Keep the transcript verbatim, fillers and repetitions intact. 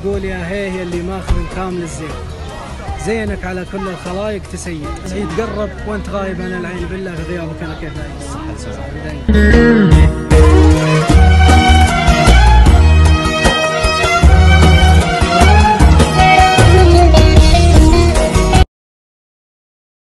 يقول يا هي اللي ماخذ كامل الزين، زينك على كل الخلايق تسيد، تقرب وانت غايب عن العين بالله في غيابك انا كيف لا